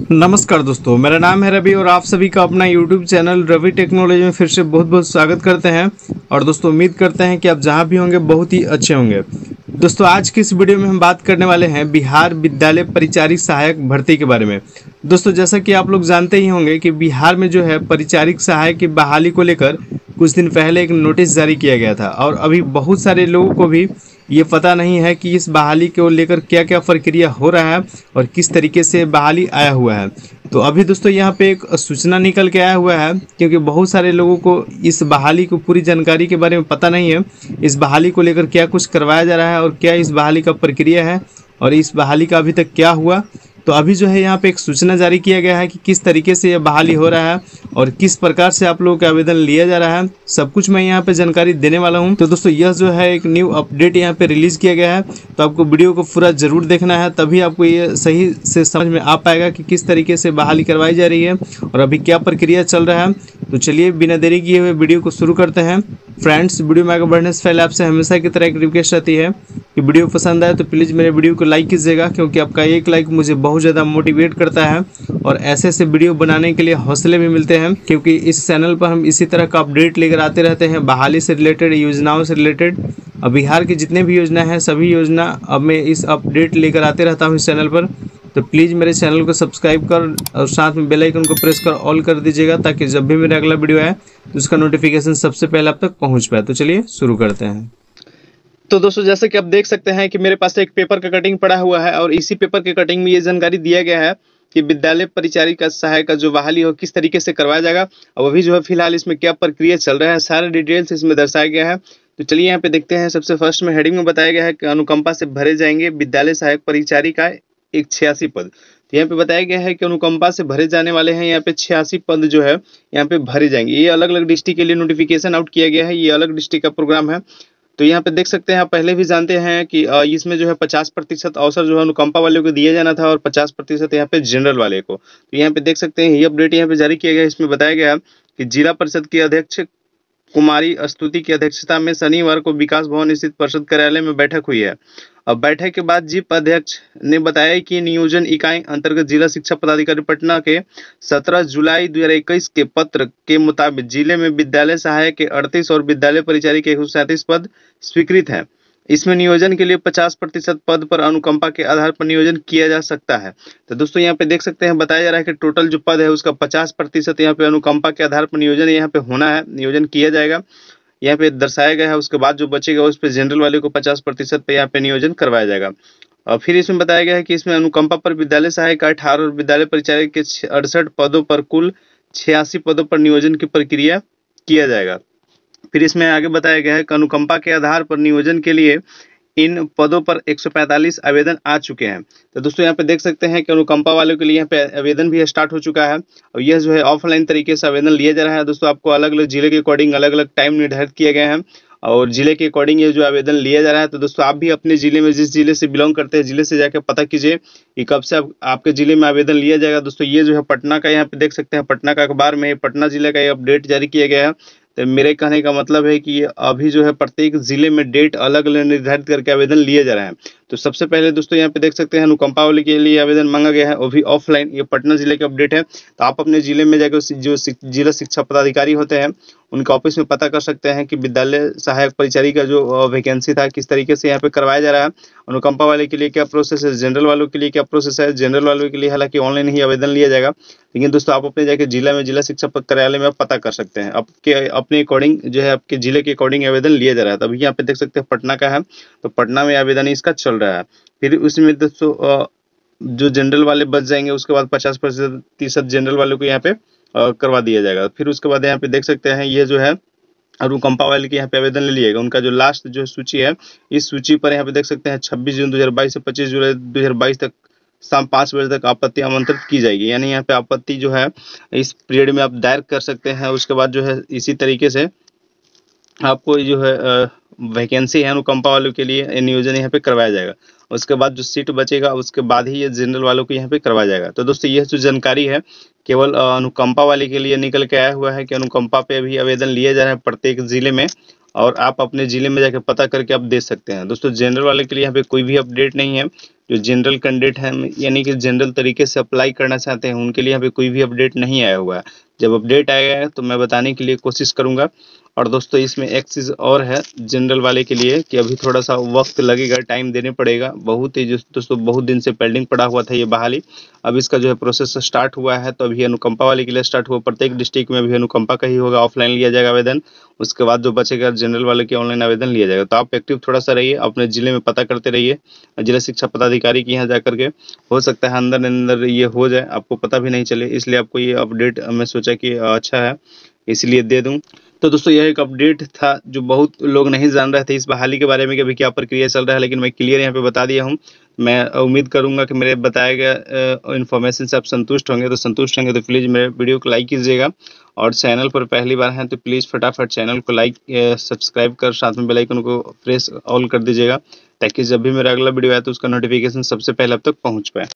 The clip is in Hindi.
नमस्कार दोस्तों, मेरा नाम है रवि और आप सभी का अपना YouTube चैनल रवि टेक्नोलॉजी में फिर से बहुत बहुत स्वागत करते हैं। और दोस्तों उम्मीद करते हैं कि आप जहां भी होंगे बहुत ही अच्छे होंगे। दोस्तों आज की इस वीडियो में हम बात करने वाले हैं बिहार विद्यालय परिचारिक सहायक भर्ती के बारे में। दोस्तों जैसा कि आप लोग जानते ही होंगे कि बिहार में जो है परिचारिक सहायक की बहाली को लेकर कुछ दिन पहले एक नोटिस जारी किया गया था और अभी बहुत सारे लोगों को भी ये पता नहीं है कि इस बहाली को लेकर क्या क्या प्रक्रिया हो रहा है और किस तरीके से बहाली आया हुआ है। तो अभी दोस्तों यहाँ पे एक सूचना निकल के आया हुआ है, क्योंकि बहुत सारे लोगों को इस बहाली को पूरी जानकारी के बारे में पता नहीं है। इस बहाली को लेकर क्या कुछ करवाया जा रहा है और क्या इस बहाली का प्रक्रिया है और इस बहाली का अभी तक क्या हुआ। तो अभी जो है यहाँ पे एक सूचना जारी किया गया है कि किस तरीके से यह बहाली हो रहा है और किस प्रकार से आप लोगों का आवेदन लिया जा रहा है, सब कुछ मैं यहाँ पे जानकारी देने वाला हूँ। तो दोस्तों यह जो है एक न्यू अपडेट यहाँ पे रिलीज किया गया है, तो आपको वीडियो को पूरा जरूर देखना है, तभी आपको ये सही से समझ में आ पाएगा कि किस तरीके से बहाली करवाई जा रही है और अभी क्या प्रक्रिया चल रहा है। तो चलिए बिना देरी किए हुए वीडियो को शुरू करते हैं। फ्रेंड्स, वीडियो में आगे बढ़ने से पहले आपसे हमेशा की तरह एक रिक्वेस्ट रहती है कि वीडियो पसंद आए तो प्लीज़ मेरे वीडियो को लाइक कीजिएगा, क्योंकि आपका एक लाइक मुझे बहुत ज़्यादा मोटिवेट करता है और ऐसे ऐसे वीडियो बनाने के लिए हौसले भी मिलते हैं, क्योंकि इस चैनल पर हम इसी तरह का अपडेट लेकर आते रहते हैं बहाली से रिलेटेड, योजनाओं से रिलेटेड। अब बिहार की जितने भी योजना है सभी योजना अब मैं इस अपडेट लेकर आते रहता हूँ इस चैनल पर। तो प्लीज़ मेरे चैनल को सब्सक्राइब कर और साथ में बेल आइकन को प्रेस कर ऑल कर दीजिएगा, ताकि जब भी मेरा अगला वीडियो आए तो उसका नोटिफिकेशन सबसे पहले आप तक पहुंच पाए। तो चलिए शुरू करते हैं। तो दोस्तों जैसे कि आप देख सकते हैं कि मेरे पास एक पेपर का कटिंग पड़ा हुआ है और इसी पेपर के कटिंग में ये जानकारी दिया गया है कि विद्यालय परिचारिक सहायक का जो बहाली हो किस तरीके से करवाया जाएगा और अभी जो है फिलहाल इसमें क्या प्रक्रिया चल रहा है, सारे डिटेल्स इसमें दर्शाया गया है। तो चलिए यहाँ पे देखते हैं। सबसे फर्स्ट में हेडिंग में बताया गया है कि अनुकंपा से भरे जाएंगे विद्यालय सहायक परिचारिका एक 86 पद। तो यहाँ पे बताया गया है कि अनुकंपा से भरे जाने वाले हैं यहाँ पे 86 पद जो है यहाँ पे भरे जाएंगे। ये अलग अलग डिस्ट्रिक्ट के लिए नोटिफिकेशन आउट किया गया है, ये अलग डिस्ट्रिक्ट का प्रोग्राम है। तो यहाँ पे देख सकते हैं, आप पहले भी जानते हैं कि इसमें जो है 50% अवसर जो है अनुकंपा वाले को दिया जाना था और 50% यहाँ पे जनरल वाले को। तो यहाँ पे देख सकते हैं ये अपडेट यहाँ पे जारी किया गया है। इसमें बताया गया कि जिला परिषद की अध्यक्ष कुमारी स्तुति की अध्यक्षता में शनिवार को विकास भवन स्थित परिषद कार्यालय में बैठक हुई है। अब बैठक के बाद जिप अध्यक्ष ने बताया कि नियोजन इकाई अंतर्गत जिला शिक्षा पदाधिकारी पटना के 17 जुलाई 2021 के पत्र के मुताबिक जिले में विद्यालय सहायक के 38 और विद्यालय परिचारिका के 137 पद स्वीकृत हैं। इसमें नियोजन के लिए 50% पद पर अनुकंपा के आधार पर नियोजन किया जा सकता है। तो दोस्तों यहाँ पे देख सकते हैं, बताया जा रहा है कि टोटल जो पद है उसका 50% यहाँ पे अनुकंपा के आधार पर नियोजन यहाँ पे होना है, नियोजन किया जाएगा, यहाँ पे दर्शाया गया है। उसके बाद जो बचेगा उस पर जनरल वाले को 50% पे यहाँ पे नियोजन करवाया जाएगा। और फिर इसमें बताया गया है कि इसमें अनुकंपा पर विद्यालय सहायक का 18 और विद्यालय परिचारिका के 68 पदों पर कुल 86 पदों पर नियोजन की प्रक्रिया किया जाएगा। फिर इसमें आगे बताया गया है कि अनुकंपा के आधार पर नियोजन के लिए इन पदों पर 145 आवेदन आ चुके हैं। तो दोस्तों यहाँ पे देख सकते हैं कि अनुकंपा वालों के लिए यहाँ पे आवेदन भी स्टार्ट हो चुका है और यह जो है ऑफलाइन तरीके से आवेदन लिया जा रहा है। दोस्तों आपको अलग अलग जिले के अकॉर्डिंग अलग अलग टाइम निर्धारित किए गए हैं और जिले के अकॉर्डिंग ये जो आवेदन लिया जा रहा है। तो दोस्तों आप भी अपने जिले में जिस जिले से बिलोंग करते हैं जिले से जाकर पता कीजिए कि कब से आपके जिले में आवेदन लिया जाएगा। दोस्तों ये जो है पटना का, यहाँ पे देख सकते हैं पटना का अखबार में पटना जिले का ये अपडेट जारी किया गया है। तो मेरे कहने का मतलब है कि अभी जो है प्रत्येक जिले में डेट अलग अलग निर्धारित करके आवेदन लिए जा रहे हैं। तो सबसे पहले दोस्तों यहाँ पे देख सकते हैं अनुकंपा वाले के लिए आवेदन मांगा गया है, वो भी ऑफलाइन। ये पटना जिले का अपडेट है। तो आप अपने जिले में जाकर जो जिला शिक्षा पदाधिकारी होते हैं उनके ऑफिस में पता कर सकते हैं कि विद्यालय सहायक परिचारिका का जो वैकेंसी था किस तरीके से यहाँ पे करवाया जा रहा है, अनुकंपा वाले के लिए क्या प्रोसेस है, जनरल वालों के लिए क्या प्रोसेस है। जनरल वालों के लिए हालांकि ऑनलाइन ही आवेदन लिया जाएगा, लेकिन दोस्तों आप अपने जाके जिला में जिला शिक्षा कार्यालय में पता कर सकते हैं। आपके अपने अकॉर्डिंग जो है आपके जिले के अकॉर्डिंग आवेदन लिया जा रहा है। तभी यहाँ पे देख सकते हैं पटना का है, तो पटना में आवेदन इसका चल रहा है। फिर उसमें दोस्तों जो जनरल वाले बच जाएंगे उसके बाद 50% जनरल वालों को यहाँ पे करवा दिया जाएगा। फिर उसके बाद यहाँ पे देख सकते हैं ये जो है अनुकंपा वाले के यहाँ पे आवेदन ले लिएगा। उनका जो लास्ट जो सूची है, इस सूची पर यहाँ पे देख सकते हैं 26 जून 2022 से 25 जुलाई 2022 तक शाम 5 बजे तक आपत्ति आमंत्रित की जाएगी। यानी यहाँ पे आपत्ति जो है इस पीरियड में आप दायर कर सकते हैं। उसके बाद जो है इसी तरीके से आपको जो है वैकेंसी है अनुकंपा वालों के लिए नियोजन यहाँ पे करवाया जाएगा। उसके बाद जो सीट बचेगा उसके बाद ही ये जनरल वालों को यहाँ पे करवाया जाएगा। तो दोस्तों यह जो जानकारी है केवल अनुकंपा वाले के लिए निकल के आया हुआ है कि अनुकंपा पे अभी आवेदन लिया जा रहा है प्रत्येक जिले में, और आप अपने जिले में जाकर पता करके आप दे सकते हैं। दोस्तों जनरल वाले के लिए यहाँ पे कोई भी अपडेट नहीं है। जो जनरल कैंडिडेट हैं यानी कि जनरल तरीके से अप्लाई करना चाहते हैं उनके लिए यहाँ पे कोई भी अपडेट नहीं आया हुआ है। जब अपडेट आएगा है तो मैं बताने के लिए कोशिश करूँगा। और दोस्तों इसमें एक चीज़ और है जनरल वाले के लिए कि अभी थोड़ा सा वक्त लगेगा, टाइम देने पड़ेगा। बहुत ही दोस्तों बहुत दिन से पेंडिंग पड़ा हुआ था ये बहाली। अब इसका जो है प्रोसेस स्टार्ट हुआ है, तो अभी अनुकंपा वाले के लिए स्टार्ट हुआ। प्रत्येक डिस्ट्रिक्ट में अभी अनुकंपा का ही होगा, ऑफलाइन लिया जाएगा आवेदन। उसके बाद जो बचेगा जनरल वाले के ऑनलाइन आवेदन लिया जाएगा। तो आप एक्टिव थोड़ा सा रहिए, अपने जिले में पता करते रहिए, जिला शिक्षा पदाधिकारी के यहाँ जाकर के। हो सकता है अंदर अंदर ये हो जाए, आपको पता भी नहीं चले, इसलिए आपको ये अपडेट मैं सोचा कि अच्छा है इसलिए दे दूं। तो दोस्तों यह एक अपडेट था जो बहुत लोग नहीं जान रहे थे इस बहाली के बारे में कि अभी क्या प्रक्रिया चल रहा है, लेकिन मैं क्लियर यहाँ पे बता दिया हूँ। मैं उम्मीद करूंगा कि मेरे बताए गए इन्फॉर्मेशन से आप संतुष्ट होंगे। तो संतुष्ट होंगे तो प्लीज़ मेरे वीडियो को लाइक कीजिएगा, और चैनल पर पहली बार हैं तो प्लीज़ फटाफट चैनल को लाइक सब्सक्राइब कर साथ में बेल आइकन को प्रेस ऑल कर दीजिएगा, ताकि जब भी मेरा अगला वीडियो आए तो उसका नोटिफिकेशन सबसे पहले अब तक पहुँच पाए।